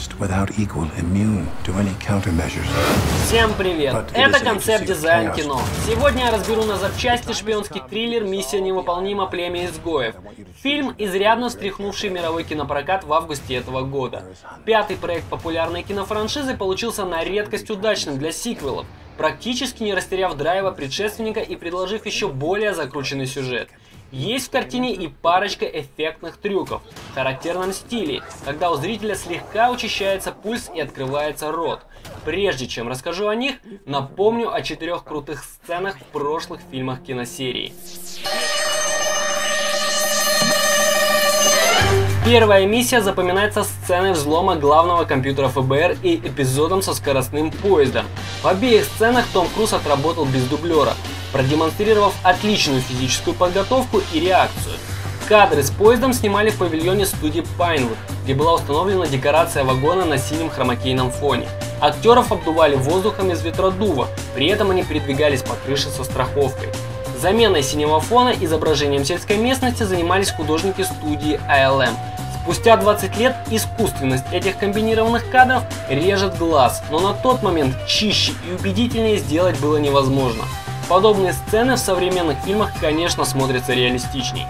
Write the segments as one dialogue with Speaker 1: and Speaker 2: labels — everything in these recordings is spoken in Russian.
Speaker 1: Всем привет! Это Концепт Дизайн Кино. Сегодня я разберу на запчасти шпионский триллер «Миссия невыполнима. Племя изгоев». Фильм, изрядно встряхнувший мировой кинопрокат в августе этого года. Пятый проект популярной кинофраншизы получился на редкость удачным для сиквелов, практически не растеряв драйва предшественника и предложив еще более закрученный сюжет. Есть в картине и парочка эффектных трюков в характерном стиле, когда у зрителя слегка учащается пульс и открывается рот. Прежде чем расскажу о них, напомню о 4 крутых сценах в прошлых фильмах киносерии. Первая миссия запоминается сценой взлома главного компьютера ФБР и эпизодом со скоростным поездом. В обеих сценах Том Круз отработал без дублера, продемонстрировав отличную физическую подготовку и реакцию. Кадры с поездом снимали в павильоне студии Пайнвуд, где была установлена декорация вагона на синем хромакейном фоне. Актеров обдували воздухом из ветродува, при этом они передвигались по крыше со страховкой. Заменой синего фона изображением сельской местности занимались художники студии ALM. Спустя 20 лет искусственность этих комбинированных кадров режет глаз, но на тот момент чище и убедительнее сделать было невозможно. Подобные сцены в современных фильмах, конечно, смотрятся реалистичней.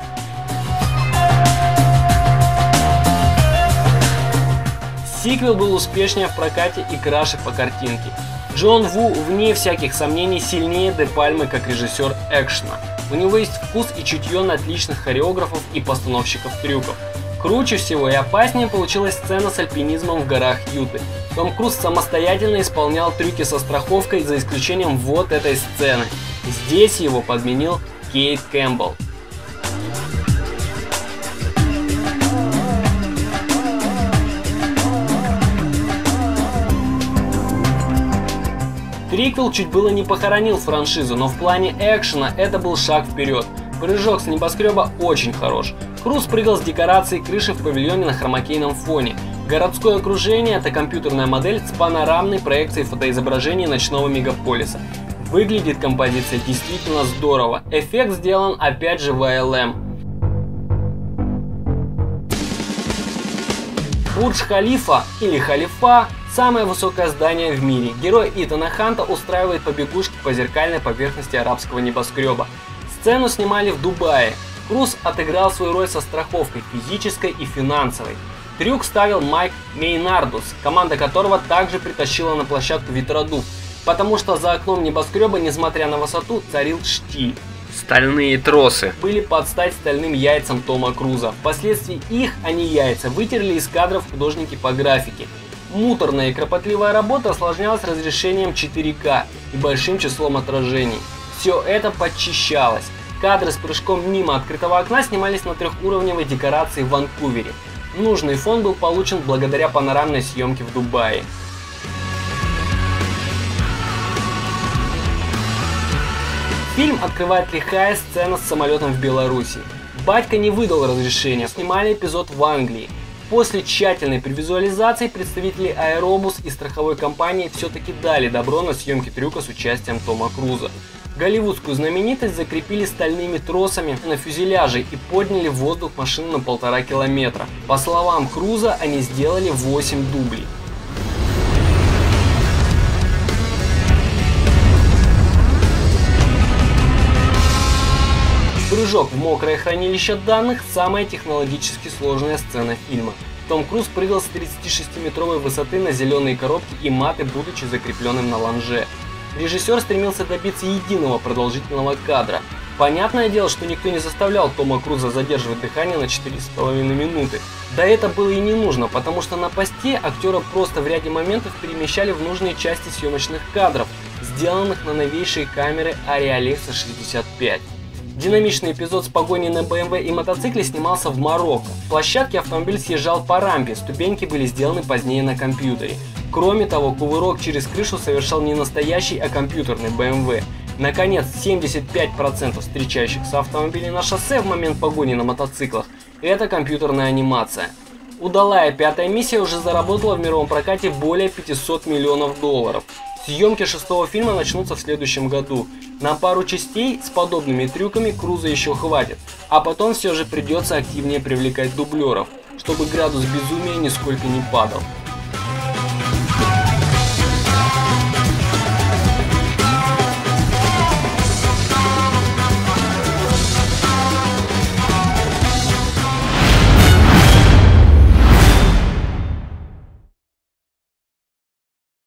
Speaker 1: Сиквел был успешнее в прокате и краше по картинке. Джон Ву, вне всяких сомнений, сильнее Де Пальмы как режиссер экшена. У него есть вкус и чутье на отличных хореографов и постановщиков трюков. Круче всего и опаснее получилась сцена с альпинизмом в горах Юты. Том Круз самостоятельно исполнял трюки со страховкой, за исключением вот этой сцены. Здесь его подменил Кейт Кэмпбелл. Триквел чуть было не похоронил франшизу, но в плане экшена это был шаг вперед. Прыжок с небоскреба очень хорош. Круз прыгал с декорацией крыши в павильоне на хромакейном фоне. Городское окружение – это компьютерная модель с панорамной проекцией фотоизображений ночного мегаполиса. Выглядит композиция действительно здорово. Эффект сделан опять же в ALM. Бурдж-Халифа или Халифа – самое высокое здание в мире. Герой Итана Ханта устраивает побегушки по зеркальной поверхности арабского небоскреба. Сцену снимали в Дубае. Круз отыграл свою роль со страховкой, физической и финансовой. Трюк ставил Майк Мейнардус, команда которого также притащила на площадку ветродув, потому что за окном небоскреба, несмотря на высоту, царил штиль. Стальные тросы были под стать стальным яйцам Тома Круза. Впоследствии их, а не яйца, вытерли из кадров художники по графике. Муторная и кропотливая работа осложнялась разрешением 4К и большим числом отражений. Все это подчищалось. Кадры с прыжком мимо открытого окна снимались на трехуровневой декорации в Ванкувере. Нужный фон был получен благодаря панорамной съемке в Дубае. Фильм открывает лихая сцена с самолетом в Беларуси. Батька не выдал разрешения, снимали эпизод в Англии. После тщательной превизуализации представители Аэробус и страховой компании все-таки дали добро на съемки трюка с участием Тома Круза. Голливудскую знаменитость закрепили стальными тросами на фюзеляже и подняли в воздух машину на 1,5 километра. По словам Круза, они сделали 8 дублей. Прыжок в мокрое хранилище данных – самая технологически сложная сцена фильма. Том Круз прыгал с 36-метровой высоты на зеленые коробки и маты, будучи закрепленным на лонже. Режиссер стремился добиться единого продолжительного кадра. Понятное дело, что никто не заставлял Тома Круза задерживать дыхание на 4,5 минуты. Да это было и не нужно, потому что на посте актера просто в ряде моментов перемещали в нужные части съемочных кадров, сделанных на новейшие камеры Arri Alexa 65. Динамичный эпизод с погоней на BMW и мотоцикле снимался в Марокко. В площадке автомобиль съезжал по рампе, ступеньки были сделаны позднее на компьютере. Кроме того, кувырок через крышу совершал не настоящий, а компьютерный BMW. Наконец, 75% встречающихся автомобилей на шоссе в момент погони на мотоциклах – это компьютерная анимация. Удалая пятая миссия уже заработала в мировом прокате более 500 миллионов долларов. Съемки 6-го фильма начнутся в следующем году. На пару частей с подобными трюками Круза еще хватит, а потом все же придется активнее привлекать дублеров, чтобы градус безумия нисколько не падал.